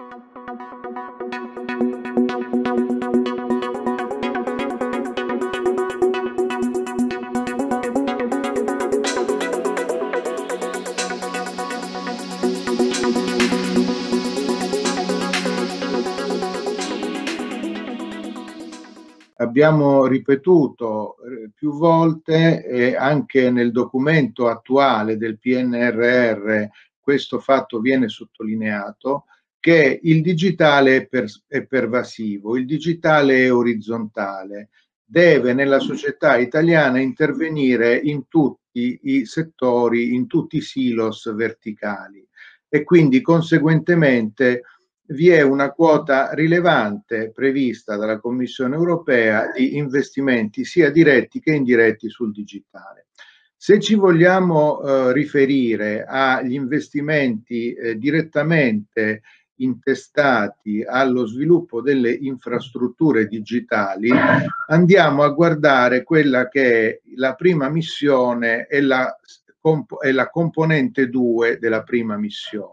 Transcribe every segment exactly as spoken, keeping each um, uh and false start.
Abbiamo ripetuto eh, più volte, e anche nel documento attuale del P N R R questo fatto viene sottolineato, che il digitale è, per, è pervasivo, il digitale è orizzontale, deve nella società italiana intervenire in tutti i settori, in tutti i silos verticali, e quindi conseguentemente vi è una quota rilevante prevista dalla Commissione europea di investimenti sia diretti che indiretti sul digitale. Se ci vogliamo eh, riferire agli investimenti eh, direttamente intestati allo sviluppo delle infrastrutture digitali, andiamo a guardare quella che è la prima missione e la, e la componente due della prima missione.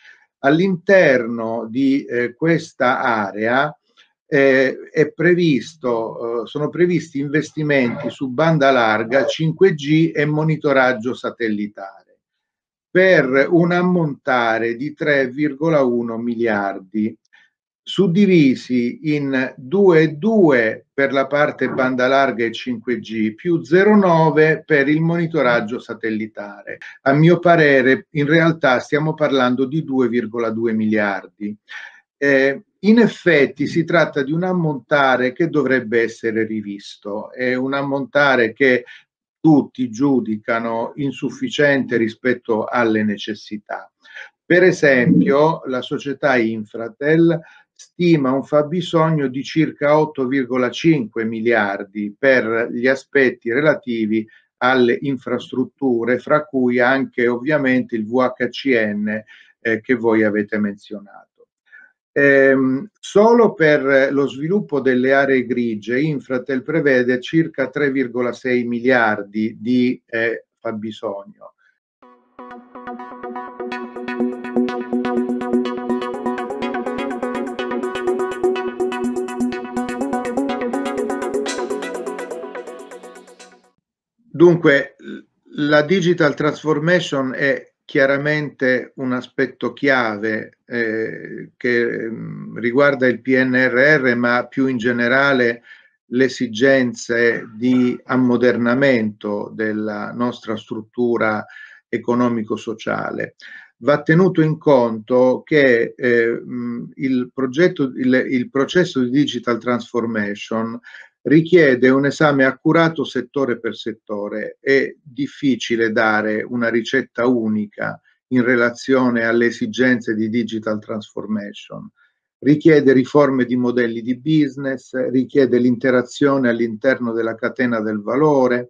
All'interno di eh, questa area eh, è previsto, eh, sono previsti investimenti su banda larga, cinque G e monitoraggio satellitare per un ammontare di tre virgola uno miliardi, suddivisi in due e due per la parte banda larga e cinque G, più zero virgola nove per il monitoraggio satellitare. A mio parere, in realtà stiamo parlando di due virgola due miliardi. Eh, in effetti si tratta di un ammontare che dovrebbe essere rivisto, è un ammontare che tutti giudicano insufficiente rispetto alle necessità. Per esempio, la società Infratel stima un fabbisogno di circa otto virgola cinque miliardi per gli aspetti relativi alle infrastrutture, fra cui anche ovviamente il V H C N eh, che voi avete menzionato. Ehm, solo per lo sviluppo delle aree grigie Infratel prevede circa tre virgola sei miliardi di eh, fabbisogno. Dunque, la digital transformation è chiaramente un aspetto chiave eh, che mh, riguarda il P N R R, ma più in generale le esigenze di ammodernamento della nostra struttura economico-sociale. Va tenuto in conto che eh, mh, il, progetto, il, il processo di digital transformation richiede un esame accurato settore per settore. È difficile dare una ricetta unica in relazione alle esigenze di digital transformation. Richiede riforme di modelli di business, richiede l'interazione all'interno della catena del valore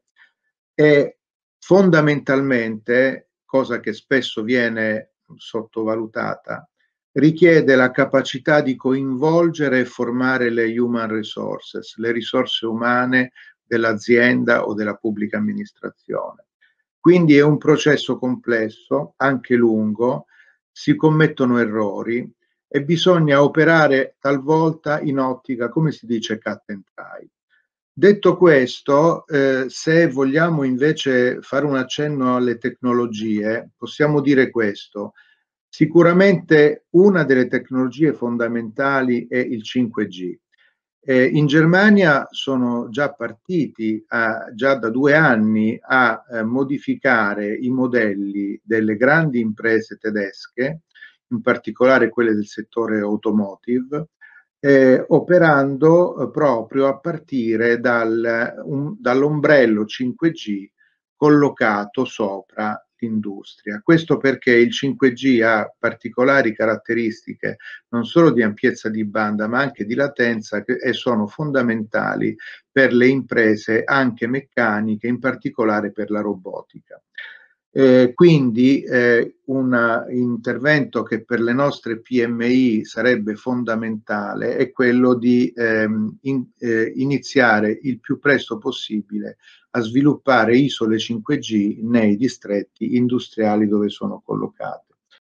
e fondamentalmente, cosa che spesso viene sottovalutata, richiede la capacità di coinvolgere e formare le human resources, le risorse umane dell'azienda o della pubblica amministrazione. Quindi è un processo complesso, anche lungo, si commettono errori e bisogna operare talvolta in ottica, come si dice, cut and try. Detto questo, eh, se vogliamo invece fare un accenno alle tecnologie, possiamo dire questo. Sicuramente una delle tecnologie fondamentali è il cinque G. Eh, in Germania sono già partiti a, già da due anni a eh, modificare i modelli delle grandi imprese tedesche, in particolare quelle del settore automotive, eh, operando eh, proprio a partire dal, un, dall'ombrello cinque G collocato sopra l'industria. Questo perché il cinque G ha particolari caratteristiche non solo di ampiezza di banda ma anche di latenza che, e sono fondamentali per le imprese anche meccaniche, in particolare per la robotica. Eh, quindi eh, un intervento che per le nostre P M I sarebbe fondamentale è quello di ehm, in, eh, iniziare il più presto possibile a sviluppare isole cinque G nei distretti industriali dove sono collocate.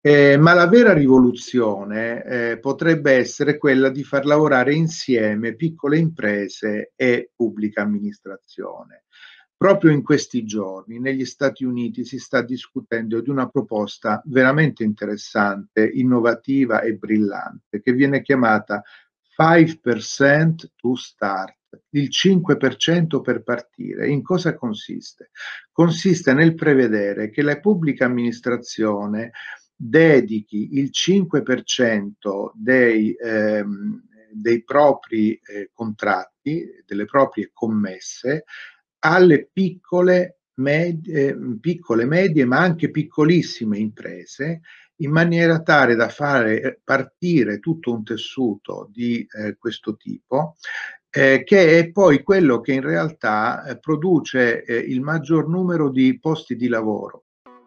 Eh, ma la vera rivoluzione eh, potrebbe essere quella di far lavorare insieme piccole imprese e pubblica amministrazione. Proprio in questi giorni negli Stati Uniti si sta discutendo di una proposta veramente interessante, innovativa e brillante, che viene chiamata five percent to start, il cinque per cento per partire. In cosa consiste? Consiste nel prevedere che la pubblica amministrazione dedichi il cinque per cento dei, ehm, dei propri eh, contratti, delle proprie commesse, alle piccole medie, piccole, medie, ma anche piccolissime imprese, in maniera tale da fare partire tutto un tessuto di eh, questo tipo, eh, che è poi quello che in realtà eh, produce eh, il maggior numero di posti di lavoro.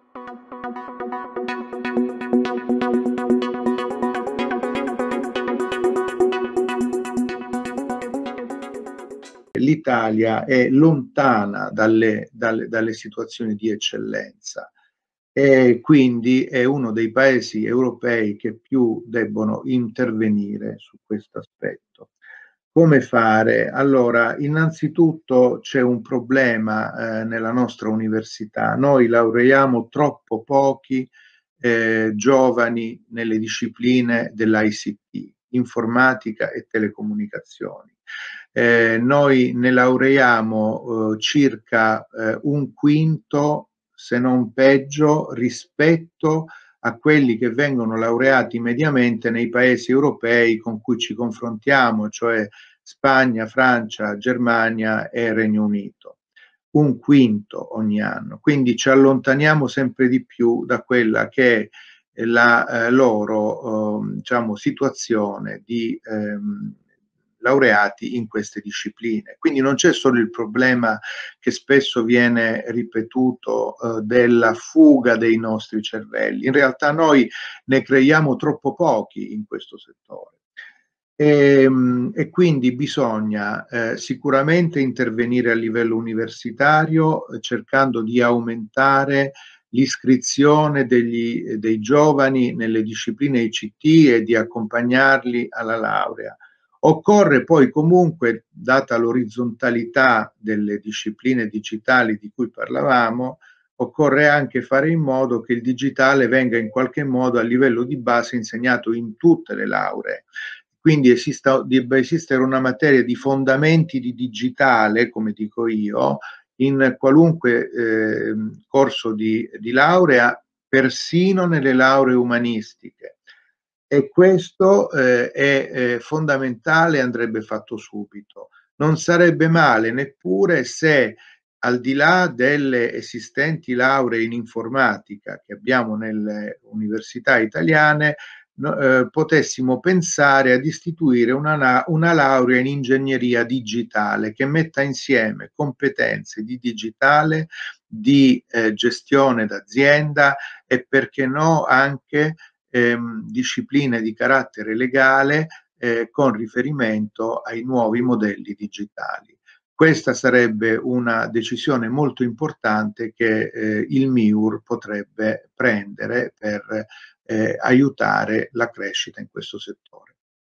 L'Italia è lontana dalle, dalle, dalle situazioni di eccellenza e quindi è uno dei paesi europei che più debbono intervenire su questo aspetto. Come fare? Allora, innanzitutto c'è un problema eh, nella nostra università. Noi laureiamo troppo pochi eh, giovani nelle discipline dell'I C T, informatica e telecomunicazioni. Eh, noi ne laureiamo eh, circa eh, un quinto, se non peggio, rispetto a quelli che vengono laureati mediamente nei paesi europei con cui ci confrontiamo, cioè Spagna, Francia, Germania e Regno Unito. Un quinto ogni anno. Quindi ci allontaniamo sempre di più da quella che è la eh, loro eh, diciamo, situazione di ehm, laureati in queste discipline. Quindi non c'è solo il problema che spesso viene ripetuto eh, della fuga dei nostri cervelli, in realtà noi ne creiamo troppo pochi in questo settore. E, e quindi bisogna eh, sicuramente intervenire a livello universitario eh, cercando di aumentare l'iscrizione degli, dei giovani nelle discipline I C T e di accompagnarli alla laurea. Occorre poi comunque, data l'orizzontalità delle discipline digitali di cui parlavamo, occorre anche fare in modo che il digitale venga in qualche modo a livello di base insegnato in tutte le lauree. Quindi esista, debba esistere una materia di fondamenti di digitale, come dico io, in qualunque eh, corso di, di laurea, persino nelle lauree umanistiche. E questo eh, è, è fondamentale e andrebbe fatto subito. Non sarebbe male neppure se, al di là delle esistenti lauree in informatica che abbiamo nelle università italiane, no, eh, potessimo pensare ad istituire una, una laurea in ingegneria digitale che metta insieme competenze di digitale, di eh, gestione d'azienda e, perché no, anche ehm, discipline di carattere legale eh, con riferimento ai nuovi modelli digitali. Questa sarebbe una decisione molto importante che eh, il MIUR potrebbe prendere per eh, aiutare la crescita in questo settore.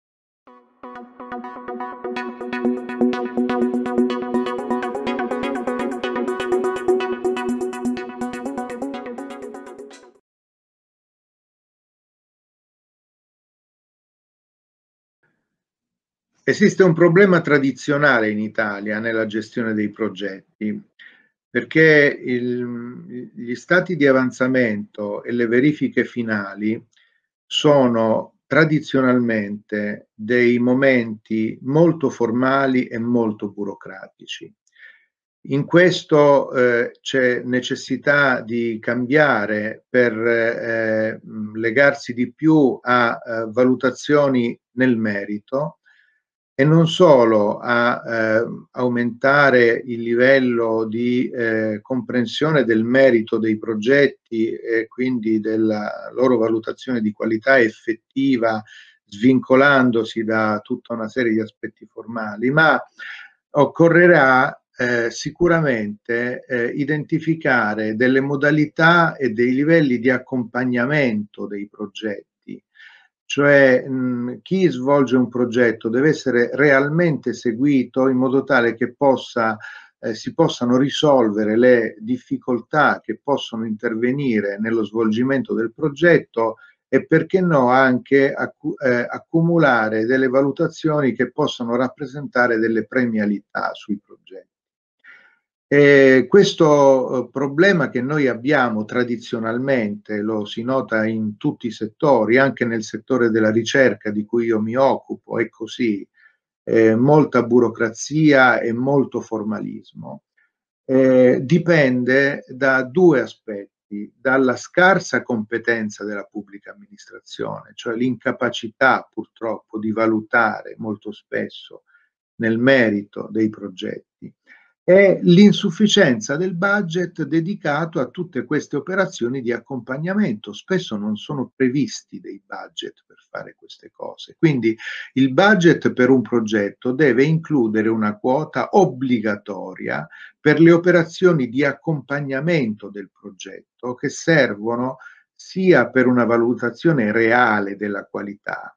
Esiste un problema tradizionale in Italia nella gestione dei progetti, perché il, gli stati di avanzamento e le verifiche finali sono tradizionalmente dei momenti molto formali e molto burocratici. In questo eh, c'è necessità di cambiare per eh, legarsi di più a eh, valutazioni nel merito e non solo a eh, aumentare il livello di eh, comprensione del merito dei progetti e quindi della loro valutazione di qualità effettiva, svincolandosi da tutta una serie di aspetti formali, ma occorrerà eh, sicuramente eh, identificare delle modalità e dei livelli di accompagnamento dei progetti. Cioè mh, chi svolge un progetto deve essere realmente seguito in modo tale che possa, eh, si possano risolvere le difficoltà che possono intervenire nello svolgimento del progetto e perché no anche accu eh, accumulare delle valutazioni che possono rappresentare delle premialità sui progetti. E questo eh, problema che noi abbiamo tradizionalmente, lo si nota in tutti i settori, anche nel settore della ricerca di cui io mi occupo, è così, eh, molta burocrazia e molto formalismo, eh, dipende da due aspetti: dalla scarsa competenza della pubblica amministrazione, cioè l'incapacità purtroppo di valutare molto spesso nel merito dei progetti, e l'insufficienza del budget dedicato a tutte queste operazioni di accompagnamento. Spesso non sono previsti dei budget per fare queste cose. Quindi il budget per un progetto deve includere una quota obbligatoria per le operazioni di accompagnamento del progetto che servono sia per una valutazione reale della qualità,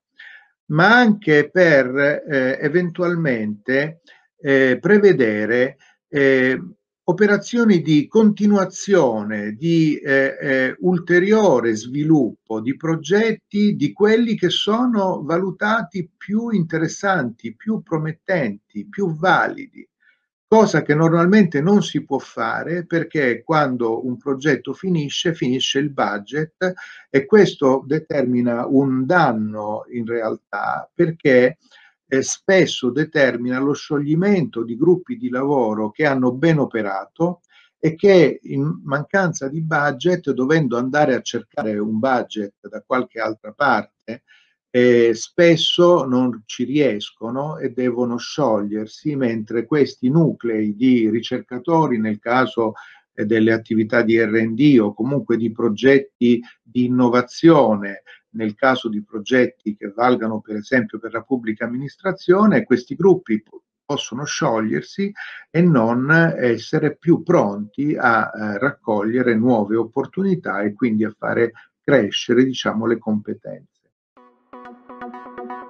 ma anche per eh, eventualmente eh, prevedere eh, operazioni di continuazione, di eh, eh, ulteriore sviluppo di progetti di quelli che sono valutati più interessanti, più promettenti, più validi. Cosa che normalmente non si può fare perché quando un progetto finisce, finisce il budget, e questo determina un danno in realtà, perché eh, spesso determina lo scioglimento di gruppi di lavoro che hanno ben operato e che in mancanza di budget, dovendo andare a cercare un budget da qualche altra parte, eh, spesso non ci riescono e devono sciogliersi, mentre questi nuclei di ricercatori, nel caso eh, delle attività di R and D o comunque di progetti di innovazione, nel caso di progetti che valgano per esempio per la pubblica amministrazione, questi gruppi possono sciogliersi e non essere più pronti a eh, raccogliere nuove opportunità e quindi a fare crescere, diciamo, le competenze.